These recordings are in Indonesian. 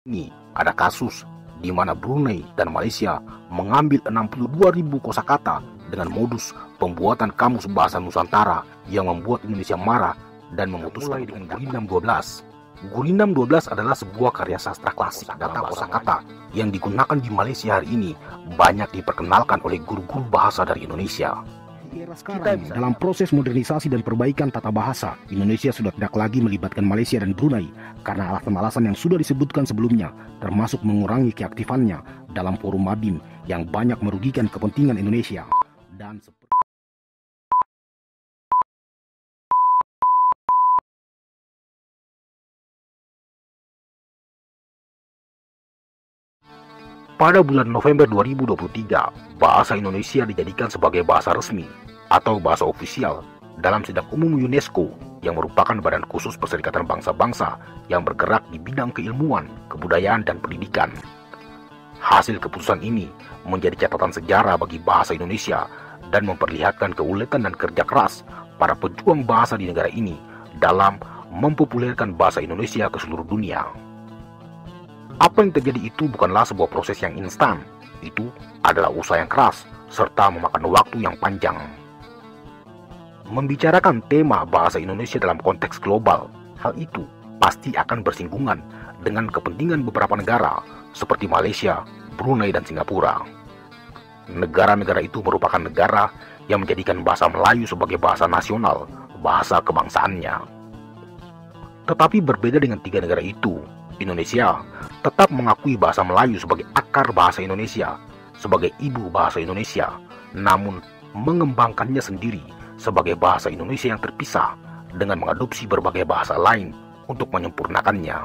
Ini ada kasus di mana Brunei dan Malaysia mengambil 62.000 kosakata dengan modus pembuatan kamus bahasa Nusantara yang membuat Indonesia marah dan memutuskan dengan Gurinam 12. Gurinam 12 adalah sebuah karya sastra klasik data kosakata yang digunakan di Malaysia hari ini, banyak diperkenalkan oleh guru-guru bahasa dari Indonesia. Sekarang, dalam proses modernisasi dan perbaikan tata bahasa, Indonesia sudah tidak lagi melibatkan Malaysia dan Brunei karena alasan-alasan yang sudah disebutkan sebelumnya, termasuk mengurangi keaktifannya dalam forum Mabim yang banyak merugikan kepentingan Indonesia. Dan pada bulan November 2023, bahasa Indonesia dijadikan sebagai bahasa resmi atau bahasa ofisial dalam Sidang Umum UNESCO yang merupakan badan khusus Perserikatan Bangsa-Bangsa yang bergerak di bidang keilmuan, kebudayaan, dan pendidikan. Hasil keputusan ini menjadi catatan sejarah bagi bahasa Indonesia dan memperlihatkan keuletan dan kerja keras para pejuang bahasa di negara ini dalam mempopulerkan bahasa Indonesia ke seluruh dunia. Apa yang terjadi itu bukanlah sebuah proses yang instan, itu adalah usaha yang keras serta memakan waktu yang panjang. Membicarakan tema bahasa Indonesia dalam konteks global, hal itu pasti akan bersinggungan dengan kepentingan beberapa negara seperti Malaysia, Brunei, dan Singapura. Negara-negara itu merupakan negara yang menjadikan bahasa Melayu sebagai bahasa nasional, bahasa kebangsaannya. Tetapi berbeda dengan tiga negara itu, Indonesia tetap mengakui bahasa Melayu sebagai akar bahasa Indonesia, sebagai ibu bahasa Indonesia, namun mengembangkannya sendiri sebagai bahasa Indonesia yang terpisah dengan mengadopsi berbagai bahasa lain untuk menyempurnakannya.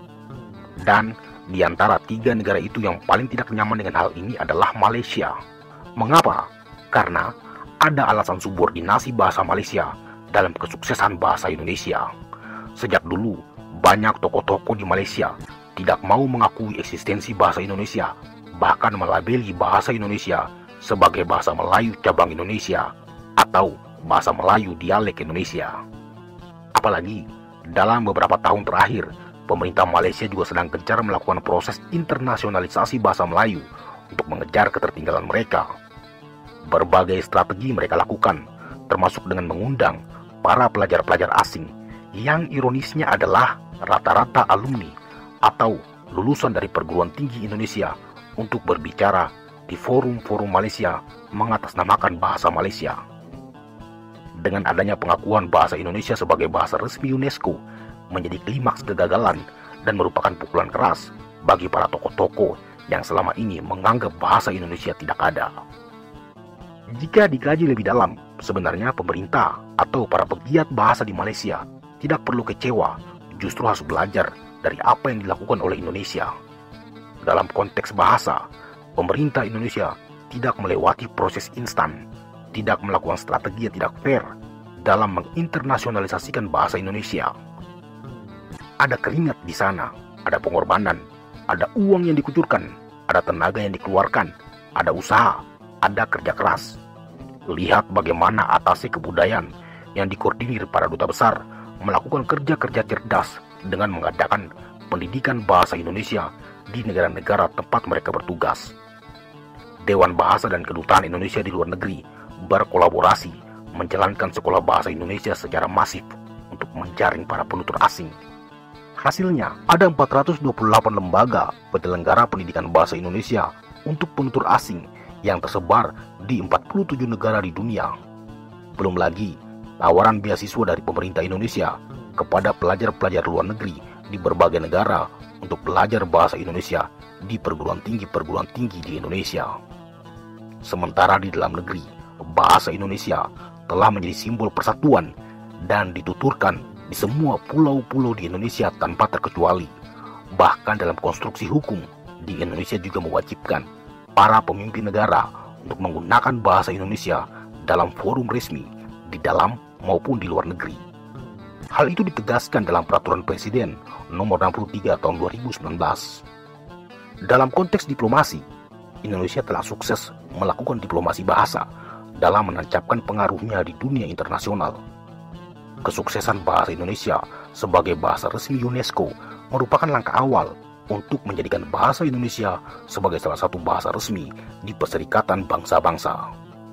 Dan di antara tiga negara itu yang paling tidak nyaman dengan hal ini adalah Malaysia. Mengapa? Karena ada alasan subordinasi bahasa Malaysia dalam kesuksesan bahasa Indonesia. Sejak dulu, banyak tokoh-tokoh di Malaysia tidak mau mengakui eksistensi bahasa Indonesia, bahkan melabeli bahasa Indonesia sebagai bahasa Melayu cabang Indonesia atau bahasa Melayu dialek Indonesia. Apalagi dalam beberapa tahun terakhir, pemerintah Malaysia juga sedang gencar melakukan proses internasionalisasi bahasa Melayu untuk mengejar ketertinggalan mereka. Berbagai strategi mereka lakukan, termasuk dengan mengundang para pelajar-pelajar asing yang ironisnya adalah rata-rata alumni atau lulusan dari perguruan tinggi Indonesia untuk berbicara di forum-forum Malaysia mengatasnamakan bahasa Malaysia. Dengan adanya pengakuan bahasa Indonesia sebagai bahasa resmi UNESCO menjadi klimaks kegagalan dan merupakan pukulan keras bagi para tokoh-tokoh yang selama ini menganggap bahasa Indonesia tidak ada. Jika dikaji lebih dalam, sebenarnya pemerintah atau para pegiat bahasa di Malaysia tidak perlu kecewa, justru harus belajar dari apa yang dilakukan oleh Indonesia. Dalam konteks bahasa, pemerintah Indonesia tidak melewati proses instan, tidak melakukan strategi yang tidak fair dalam menginternasionalisasikan bahasa Indonesia. Ada keringat di sana, ada pengorbanan, ada uang yang dikucurkan, ada tenaga yang dikeluarkan, ada usaha, ada kerja keras. Lihat bagaimana atase kebudayaan yang dikoordinir para duta besar melakukan kerja-kerja cerdas dengan mengadakan pendidikan bahasa Indonesia di negara-negara tempat mereka bertugas. Dewan Bahasa dan Kedutaan Indonesia di luar negeri berkolaborasi menjalankan sekolah bahasa Indonesia secara masif untuk menjaring para penutur asing. Hasilnya, ada 428 lembaga penyelenggara pendidikan bahasa Indonesia untuk penutur asing yang tersebar di 47 negara di dunia. Belum lagi tawaran beasiswa dari pemerintah Indonesia kepada pelajar-pelajar luar negeri di berbagai negara untuk belajar bahasa Indonesia di perguruan tinggi di Indonesia. Sementara di dalam negeri, bahasa Indonesia telah menjadi simbol persatuan dan dituturkan di semua pulau-pulau di Indonesia tanpa terkecuali. Bahkan dalam konstruksi hukum di Indonesia juga mewajibkan para pemimpin negara untuk menggunakan bahasa Indonesia dalam forum resmi di dalam maupun di luar negeri. Hal itu ditegaskan dalam Peraturan Presiden Nomor 63 Tahun 2019. Dalam konteks diplomasi, Indonesia telah sukses melakukan diplomasi bahasa dalam menancapkan pengaruhnya di dunia internasional. Kesuksesan bahasa Indonesia sebagai bahasa resmi UNESCO merupakan langkah awal untuk menjadikan bahasa Indonesia sebagai salah satu bahasa resmi di Perserikatan Bangsa-Bangsa.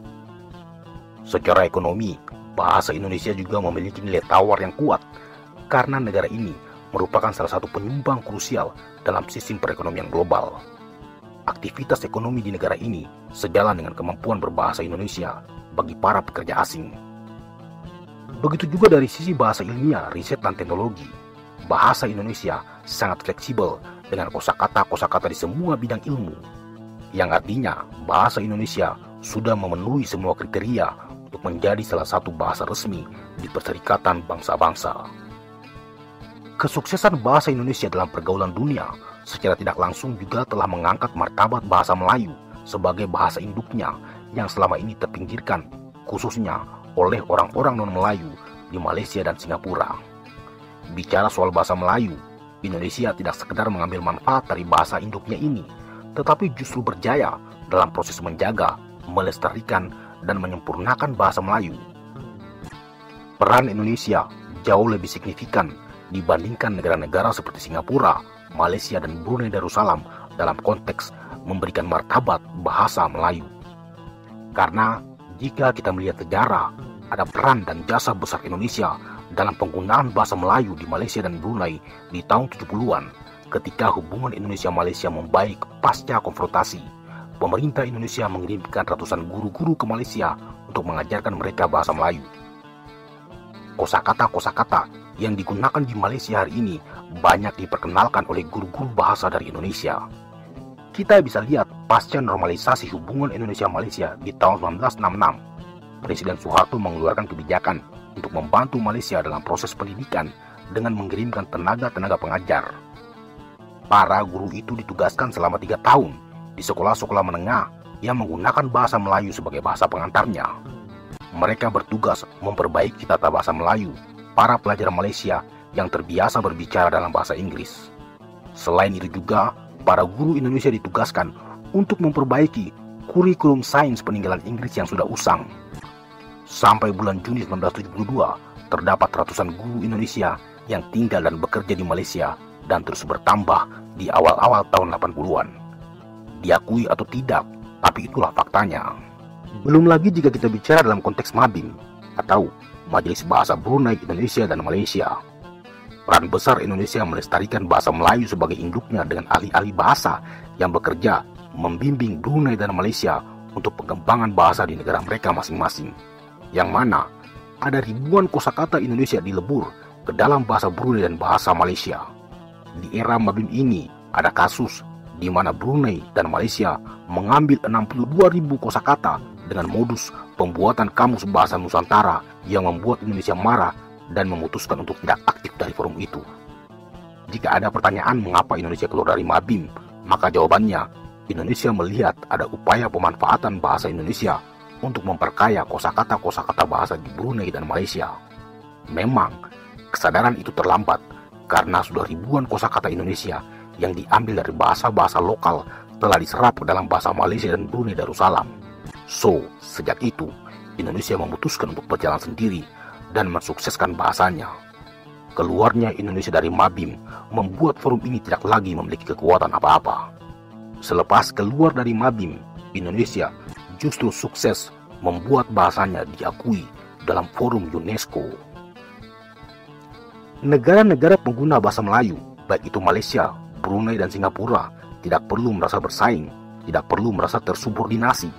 Secara ekonomi, bahasa Indonesia juga memiliki nilai tawar yang kuat karena negara ini merupakan salah satu penyumbang krusial dalam sistem perekonomian global. Aktivitas ekonomi di negara ini sejalan dengan kemampuan berbahasa Indonesia bagi para pekerja asing. Begitu juga dari sisi bahasa ilmiah, riset, dan teknologi. Bahasa Indonesia sangat fleksibel dengan kosakata-kosakata di semua bidang ilmu, yang artinya bahasa Indonesia sudah memenuhi semua kriteria untuk menjadi salah satu bahasa resmi di Perserikatan Bangsa-Bangsa. Kesuksesan bahasa Indonesia dalam pergaulan dunia secara tidak langsung juga telah mengangkat martabat bahasa Melayu sebagai bahasa induknya yang selama ini terpinggirkan, khususnya oleh orang-orang non-Melayu di Malaysia dan Singapura. Bicara soal bahasa Melayu, Indonesia tidak sekedar mengambil manfaat dari bahasa induknya ini, tetapi justru berjaya dalam proses menjaga, melestarikan, dan menyempurnakan bahasa Melayu. Peran Indonesia jauh lebih signifikan dibandingkan negara-negara seperti Singapura, Malaysia, dan Brunei Darussalam dalam konteks memberikan martabat bahasa Melayu. Karena jika kita melihat sejarah, ada peran dan jasa besar Indonesia dalam penggunaan bahasa Melayu di Malaysia dan Brunei di tahun 70-an ketika hubungan Indonesia-Malaysia membaik pasca konfrontasi. Pemerintah Indonesia mengirimkan ratusan guru-guru ke Malaysia untuk mengajarkan mereka bahasa Melayu. Kosakata-kosakata yang digunakan di Malaysia hari ini banyak diperkenalkan oleh guru-guru bahasa dari Indonesia. Kita bisa lihat pasca normalisasi hubungan Indonesia-Malaysia di tahun 1966, Presiden Soeharto mengeluarkan kebijakan untuk membantu Malaysia dalam proses pendidikan dengan mengirimkan tenaga-tenaga pengajar. Para guru itu ditugaskan selama 3 tahun di sekolah-sekolah menengah yang menggunakan bahasa Melayu sebagai bahasa pengantarnya. Mereka bertugas memperbaiki tata bahasa Melayu para pelajar Malaysia yang terbiasa berbicara dalam bahasa Inggris. Selain itu juga, para guru Indonesia ditugaskan untuk memperbaiki kurikulum sains peninggalan Inggris yang sudah usang. Sampai bulan Juni 1972, terdapat ratusan guru Indonesia yang tinggal dan bekerja di Malaysia dan terus bertambah di awal-awal tahun 80-an. Diakui atau tidak, tapi itulah faktanya. Belum lagi jika kita bicara dalam konteks MABIM atau Majelis Bahasa Brunei, Indonesia, dan Malaysia. Peran besar Indonesia melestarikan bahasa Melayu sebagai induknya dengan ahli-ahli bahasa yang bekerja membimbing Brunei dan Malaysia untuk pengembangan bahasa di negara mereka masing-masing. Yang mana ada ribuan kosakata Indonesia dilebur ke dalam bahasa Brunei dan bahasa Malaysia. Di era MABIM ini ada kasus di mana Brunei dan Malaysia mengambil 62.000 kosakata dengan modus pembuatan kamus bahasa Nusantara yang membuat Indonesia marah dan memutuskan untuk tidak aktif dari forum itu. Jika ada pertanyaan mengapa Indonesia keluar dari MABIM, maka jawabannya, Indonesia melihat ada upaya pemanfaatan bahasa Indonesia untuk memperkaya kosakata-kosakata bahasa di Brunei dan Malaysia. Memang, kesadaran itu terlambat karena sudah ribuan kosakata Indonesia yang diambil dari bahasa-bahasa lokal telah diserap ke dalam bahasa Malaysia dan Brunei Darussalam. So, sejak itu, Indonesia memutuskan untuk berjalan sendiri dan mensukseskan bahasanya. Keluarnya Indonesia dari MABIM membuat forum ini tidak lagi memiliki kekuatan apa-apa. Selepas keluar dari MABIM, Indonesia justru sukses membuat bahasanya diakui dalam forum UNESCO. Negara-negara pengguna bahasa Melayu, baik itu Malaysia, Brunei, dan Singapura, tidak perlu merasa bersaing, tidak perlu merasa tersubordinasi.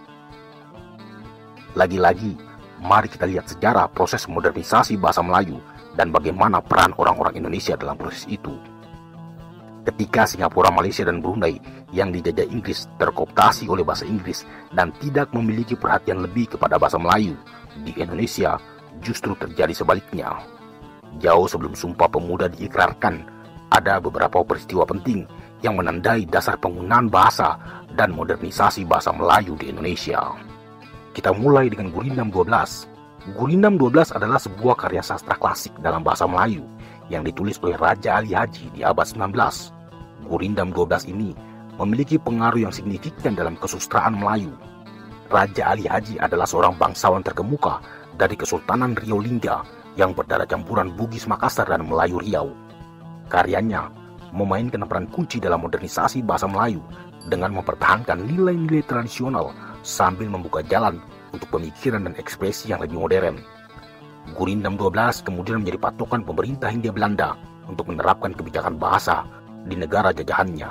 Lagi-lagi, mari kita lihat sejarah proses modernisasi bahasa Melayu dan bagaimana peran orang-orang Indonesia dalam proses itu. Ketika Singapura, Malaysia, dan Brunei yang dijajah Inggris terkooptasi oleh bahasa Inggris dan tidak memiliki perhatian lebih kepada bahasa Melayu, di Indonesia justru terjadi sebaliknya. Jauh sebelum Sumpah Pemuda diikrarkan, ada beberapa peristiwa penting yang menandai dasar penggunaan bahasa dan modernisasi bahasa Melayu di Indonesia. Kita mulai dengan Gurindam 12. Gurindam 12 adalah sebuah karya sastra klasik dalam bahasa Melayu yang ditulis oleh Raja Ali Haji di abad 19. Gurindam 12 ini memiliki pengaruh yang signifikan dalam kesusastraan Melayu. Raja Ali Haji adalah seorang bangsawan terkemuka dari Kesultanan Riau Lingga yang berdarah campuran Bugis Makassar dan Melayu Riau. Karyanya memainkan peran kunci dalam modernisasi bahasa Melayu dengan mempertahankan nilai-nilai tradisional sambil membuka jalan untuk pemikiran dan ekspresi yang lebih modern. Gurindam 12 kemudian menjadi patokan pemerintah Hindia Belanda untuk menerapkan kebijakan bahasa di negara jajahannya.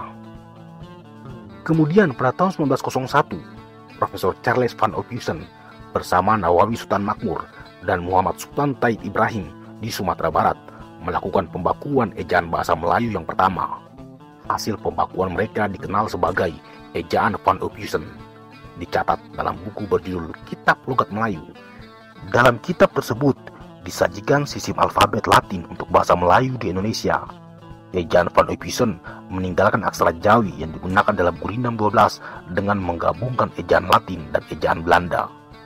Kemudian pada tahun 1901, Profesor Charles van Ophuijsen bersama Nawawi Sultan Makmur dan Muhammad Sultan Taib Ibrahim di Sumatera Barat melakukan pembakuan ejaan bahasa Melayu yang pertama. Hasil pembakuan mereka dikenal sebagai Ejaan van Ophuijsen, dicatat dalam buku berjudul Kitab Logat Melayu. Dalam kitab tersebut disajikan sistem alfabet Latin untuk bahasa Melayu di Indonesia. Ejaan van Ophuijsen meninggalkan aksara Jawi yang digunakan dalam Gurindam 12 dengan menggabungkan ejaan Latin dan ejaan Belanda.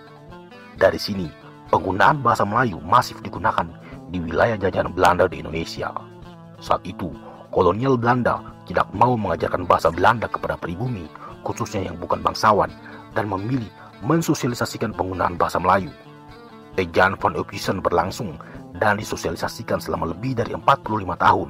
Dari sini, penggunaan bahasa Melayu masif digunakan di wilayah jajahan Belanda di Indonesia. Saat itu, kolonial Belanda tidak mau mengajarkan bahasa Belanda kepada pribumi, khususnya yang bukan bangsawan, dan memilih mensosialisasikan penggunaan bahasa Melayu. Ejaan van Ophuijsen berlangsung dan disosialisasikan selama lebih dari 45 tahun.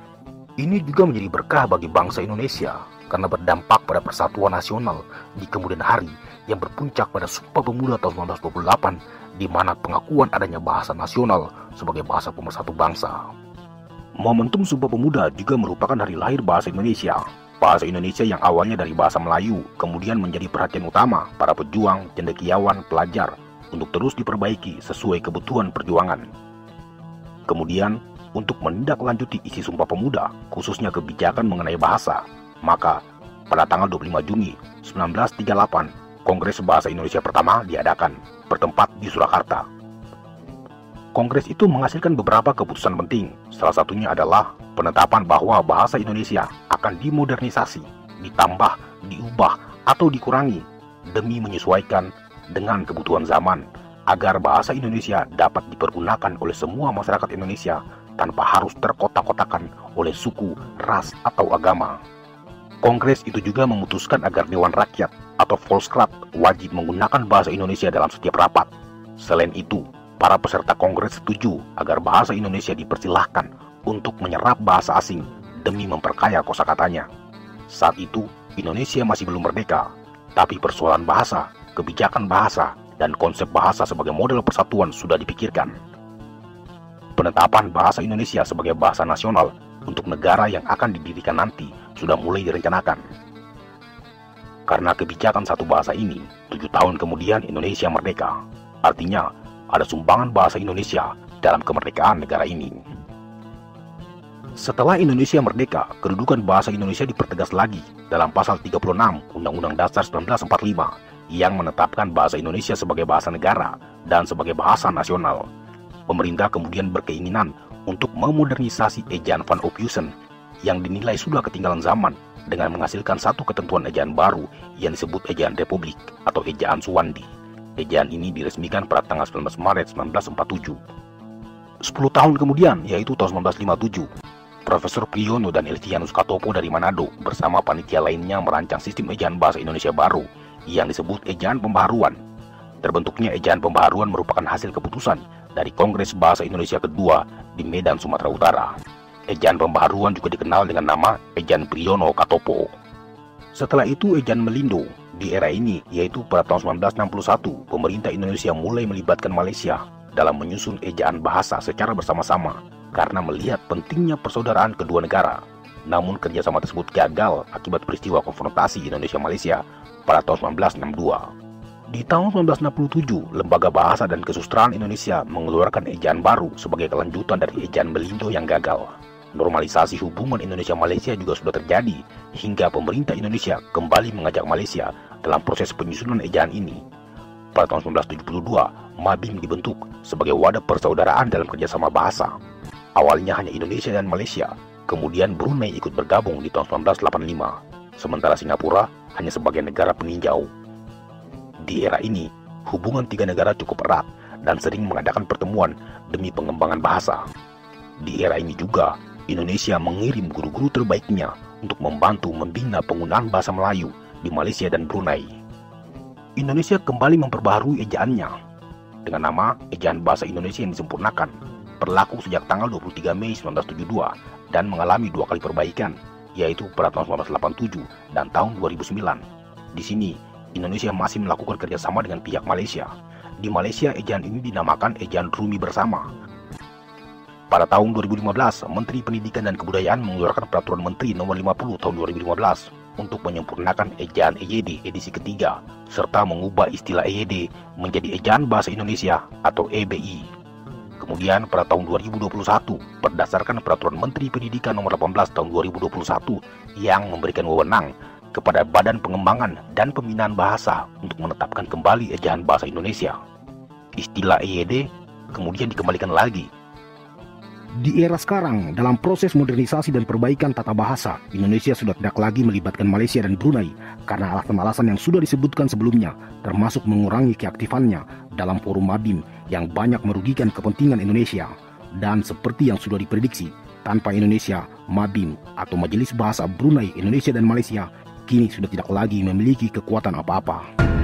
Ini juga menjadi berkah bagi bangsa Indonesia karena berdampak pada persatuan nasional di kemudian hari yang berpuncak pada Sumpah Pemuda tahun 1928, di mana pengakuan adanya bahasa nasional sebagai bahasa pemersatu bangsa. Momentum Sumpah Pemuda juga merupakan hari lahir bahasa Indonesia. Bahasa Indonesia yang awalnya dari bahasa Melayu kemudian menjadi perhatian utama para pejuang, cendekiawan, pelajar untuk terus diperbaiki sesuai kebutuhan perjuangan. Kemudian, untuk menindaklanjuti isi Sumpah Pemuda, khususnya kebijakan mengenai bahasa, maka pada tanggal 25 Juni 1938, Kongres Bahasa Indonesia pertama diadakan, bertempat di Surakarta. Kongres itu menghasilkan beberapa keputusan penting, salah satunya adalah penetapan bahwa bahasa Indonesia akan dimodernisasi, ditambah, diubah, atau dikurangi demi menyesuaikan dengan kebutuhan zaman, agar bahasa Indonesia dapat dipergunakan oleh semua masyarakat Indonesia tanpa harus terkotak-kotakan oleh suku, ras, atau agama. Kongres itu juga memutuskan agar Dewan Rakyat atau Volksraad wajib menggunakan bahasa Indonesia dalam setiap rapat. Selain itu, para peserta Kongres setuju agar bahasa Indonesia dipersilahkan untuk menyerap bahasa asing demi memperkaya kosakatanya. Saat itu, Indonesia masih belum merdeka, tapi persoalan bahasa, kebijakan bahasa, dan konsep bahasa sebagai model persatuan sudah dipikirkan. Penetapan bahasa Indonesia sebagai bahasa nasional untuk negara yang akan didirikan nanti sudah mulai direncanakan. Karena kebijakan satu bahasa ini, 7 tahun kemudian Indonesia merdeka. Artinya, ada sumbangan bahasa Indonesia dalam kemerdekaan negara ini. Setelah Indonesia merdeka, kedudukan bahasa Indonesia dipertegas lagi dalam pasal 36 Undang-Undang Dasar 1945 yang menetapkan bahasa Indonesia sebagai bahasa negara dan sebagai bahasa nasional. Pemerintah kemudian berkeinginan untuk memodernisasi ejaan van Ophuijsen yang dinilai sudah ketinggalan zaman dengan menghasilkan satu ketentuan ejaan baru yang disebut Ejaan Republik atau Ejaan Suwandi. Ejaan ini diresmikan pada tanggal 19 Maret 1947. 10 tahun kemudian, yaitu tahun 1957, Profesor Priyono dan Elvianus Katopo dari Manado bersama panitia lainnya merancang sistem ejaan bahasa Indonesia baru yang disebut Ejaan Pembaharuan. Terbentuknya Ejaan Pembaharuan merupakan hasil keputusan dari Kongres Bahasa Indonesia kedua di Medan, Sumatera Utara. Ejaan Pembaharuan juga dikenal dengan nama Ejaan Priyono Katopo. Setelah itu Ejaan Melindo. Di era ini, yaitu pada tahun 1961, pemerintah Indonesia mulai melibatkan Malaysia dalam menyusun ejaan bahasa secara bersama-sama karena melihat pentingnya persaudaraan kedua negara. Namun kerjasama tersebut gagal akibat peristiwa konfrontasi Indonesia-Malaysia pada tahun 1962. Di tahun 1967, Lembaga Bahasa dan Kesusastraan Indonesia mengeluarkan ejaan baru sebagai kelanjutan dari Ejaan Melindo yang gagal. Normalisasi hubungan Indonesia-Malaysia juga sudah terjadi hingga pemerintah Indonesia kembali mengajak Malaysia dalam proses penyusunan ejaan ini. Pada tahun 1972, MABIM dibentuk sebagai wadah persaudaraan dalam kerjasama bahasa. Awalnya hanya Indonesia dan Malaysia, kemudian Brunei ikut bergabung di tahun 1985, sementara Singapura hanya sebagai negara peninjau. Di era ini, hubungan tiga negara cukup erat dan sering mengadakan pertemuan demi pengembangan bahasa. Di era ini juga, Indonesia mengirim guru-guru terbaiknya untuk membantu membina penggunaan bahasa Melayu di Malaysia dan Brunei. Indonesia kembali memperbaharui ejaannya dengan nama Ejaan Bahasa Indonesia yang disempurnakan berlaku sejak tanggal 23 Mei 1972 dan mengalami 2 kali perbaikan, yaitu pada tahun 1987 dan tahun 2009. Di sini, Indonesia masih melakukan kerjasama dengan pihak Malaysia. Di Malaysia, ejaan ini dinamakan ejaan Rumi Bersama. Pada tahun 2015, Menteri Pendidikan dan Kebudayaan mengeluarkan Peraturan Menteri Nomor 50 Tahun 2015 untuk menyempurnakan ejaan EYD edisi ketiga, serta mengubah istilah EYD menjadi Ejaan Bahasa Indonesia atau EBI. Kemudian pada tahun 2021, berdasarkan Peraturan Menteri Pendidikan Nomor 18 Tahun 2021 yang memberikan wewenang kepada Badan Pengembangan dan Pembinaan Bahasa untuk menetapkan kembali ejaan bahasa Indonesia. Istilah EYD kemudian dikembalikan lagi. Di era sekarang, dalam proses modernisasi dan perbaikan tata bahasa, Indonesia sudah tidak lagi melibatkan Malaysia dan Brunei karena alasan-alasan yang sudah disebutkan sebelumnya, termasuk mengurangi keaktifannya dalam forum Mabim yang banyak merugikan kepentingan Indonesia. Dan seperti yang sudah diprediksi, tanpa Indonesia, Mabim atau Majelis Bahasa Brunei, Indonesia dan Malaysia kini sudah tidak lagi memiliki kekuatan apa-apa.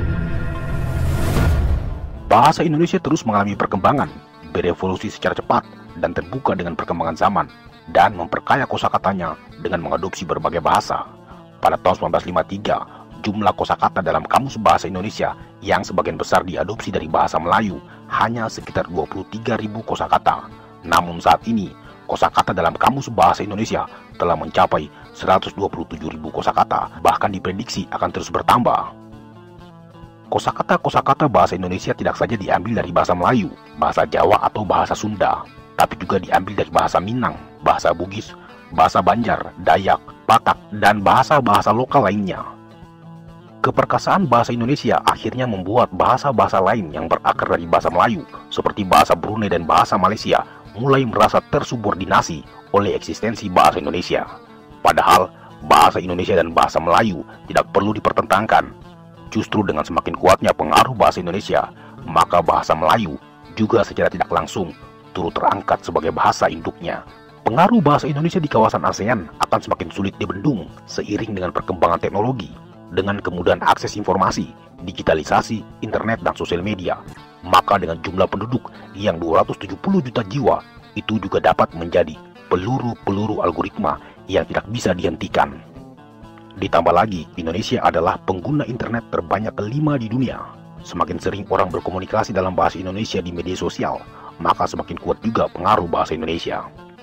Bahasa Indonesia terus mengalami perkembangan, berevolusi secara cepat dan terbuka dengan perkembangan zaman, dan memperkaya kosakatanya dengan mengadopsi berbagai bahasa. Pada tahun 1953, jumlah kosakata dalam Kamus Bahasa Indonesia yang sebagian besar diadopsi dari bahasa Melayu hanya sekitar 23.000 kosakata. Namun saat ini, kosakata dalam Kamus Bahasa Indonesia telah mencapai 127.000 kosakata, bahkan diprediksi akan terus bertambah. Kosakata-kosakata bahasa Indonesia tidak saja diambil dari bahasa Melayu, bahasa Jawa atau bahasa Sunda, tapi juga diambil dari bahasa Minang, bahasa Bugis, bahasa Banjar, Dayak, Batak, dan bahasa-bahasa lokal lainnya. Keperkasaan bahasa Indonesia akhirnya membuat bahasa-bahasa lain yang berakar dari bahasa Melayu, seperti bahasa Brunei dan bahasa Malaysia, mulai merasa tersubordinasi oleh eksistensi bahasa Indonesia. Padahal, bahasa Indonesia dan bahasa Melayu tidak perlu dipertentangkan. Justru dengan semakin kuatnya pengaruh bahasa Indonesia, maka bahasa Melayu juga secara tidak langsung turut terangkat sebagai bahasa induknya. Pengaruh bahasa Indonesia di kawasan ASEAN akan semakin sulit dibendung seiring dengan perkembangan teknologi. Dengan kemudahan akses informasi, digitalisasi, internet, dan sosial media, maka dengan jumlah penduduk yang 270 juta jiwa, itu juga dapat menjadi peluru-peluru algoritma yang tidak bisa dihentikan. Ditambah lagi, Indonesia adalah pengguna internet terbanyak kelima di dunia. Semakin sering orang berkomunikasi dalam bahasa Indonesia di media sosial, maka semakin kuat juga pengaruh bahasa Indonesia.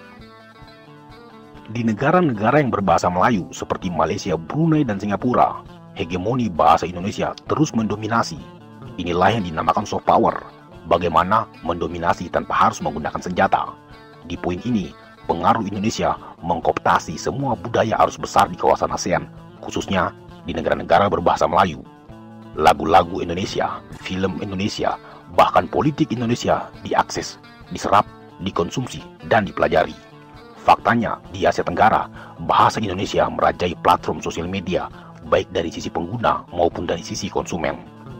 Di negara-negara yang berbahasa Melayu seperti Malaysia, Brunei, dan Singapura, hegemoni bahasa Indonesia terus mendominasi. Inilah yang dinamakan soft power, bagaimana mendominasi tanpa harus menggunakan senjata. Di poin ini, pengaruh Indonesia mengkooptasi semua budaya arus besar di kawasan ASEAN, khususnya di negara-negara berbahasa Melayu. Lagu-lagu Indonesia, film Indonesia, bahkan politik Indonesia diakses, diserap, dikonsumsi, dan dipelajari. Faktanya, di Asia Tenggara, bahasa Indonesia merajai platform sosial media, baik dari sisi pengguna maupun dari sisi konsumen.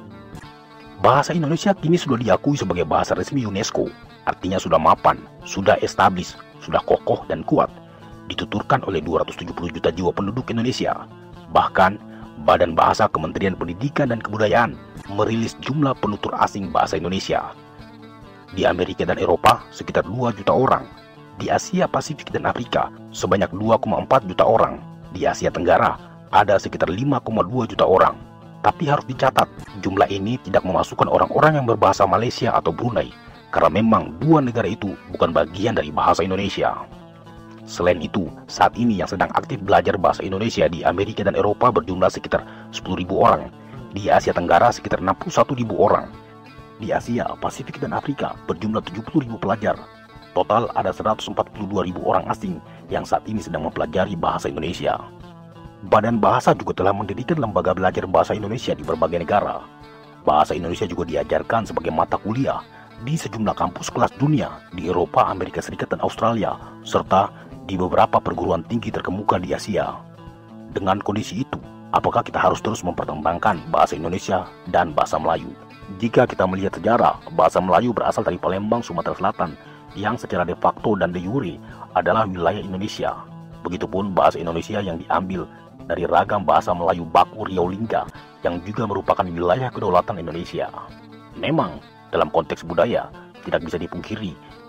Bahasa Indonesia kini sudah diakui sebagai bahasa resmi UNESCO, artinya sudah mapan, sudah established, sudah kokoh dan kuat, dituturkan oleh 270 juta jiwa penduduk Indonesia. Bahkan, Badan Bahasa Kementerian Pendidikan dan Kebudayaan merilis jumlah penutur asing bahasa Indonesia. Di Amerika dan Eropa sekitar 2 juta orang. Di Asia Pasifik dan Afrika sebanyak 2,4 juta orang. Di Asia Tenggara ada sekitar 5,2 juta orang. Tapi harus dicatat, jumlah ini tidak memasukkan orang-orang yang berbahasa Malaysia atau Brunei, karena memang dua negara itu bukan bagian dari bahasa Indonesia. Selain itu, saat ini yang sedang aktif belajar bahasa Indonesia di Amerika dan Eropa berjumlah sekitar 10.000 orang. Di Asia Tenggara sekitar 61.000 orang. Di Asia, Pasifik, dan Afrika berjumlah 70.000 pelajar. Total ada 142.000 orang asing yang saat ini sedang mempelajari bahasa Indonesia. Badan Bahasa juga telah mendirikan lembaga belajar bahasa Indonesia di berbagai negara. Bahasa Indonesia juga diajarkan sebagai mata kuliah di sejumlah kampus kelas dunia di Eropa, Amerika Serikat, dan Australia, serta di beberapa perguruan tinggi terkemuka di Asia. Dengan kondisi itu, apakah kita harus terus mempertentangkan bahasa Indonesia dan bahasa Melayu? Jika kita melihat sejarah, bahasa Melayu berasal dari Palembang, Sumatera Selatan, yang secara de facto dan de jure adalah wilayah Indonesia. Begitupun bahasa Indonesia yang diambil dari ragam bahasa Melayu baku Riau Lingga, yang juga merupakan wilayah kedaulatan Indonesia. Memang, dalam konteks budaya, tidak bisa dipungkiri,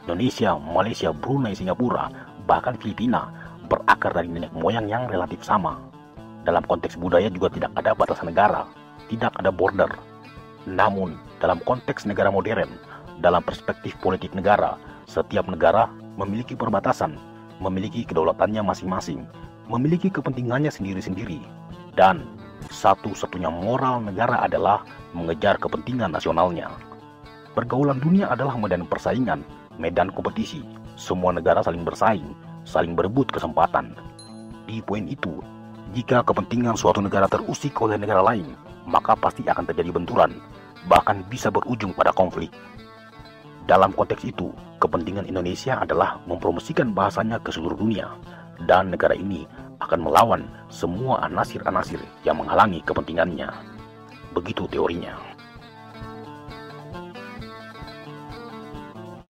Indonesia, Malaysia, Brunei, Singapura, bahkan Filipina berakar dari nenek moyang yang relatif sama. Dalam konteks budaya juga tidak ada batasan negara, tidak ada border. Namun, dalam konteks negara modern, dalam perspektif politik negara, setiap negara memiliki perbatasan, memiliki kedaulatannya masing-masing, memiliki kepentingannya sendiri-sendiri, dan satu-satunya moral negara adalah mengejar kepentingan nasionalnya. Pergaulan dunia adalah medan persaingan, medan kompetisi. Semua negara saling bersaing, saling berebut kesempatan. Di poin itu, jika kepentingan suatu negara terusik oleh negara lain, maka pasti akan terjadi benturan, bahkan bisa berujung pada konflik. Dalam konteks itu, kepentingan Indonesia adalah mempromosikan bahasanya ke seluruh dunia, dan negara ini akan melawan semua anasir-anasir yang menghalangi kepentingannya. Begitu teorinya.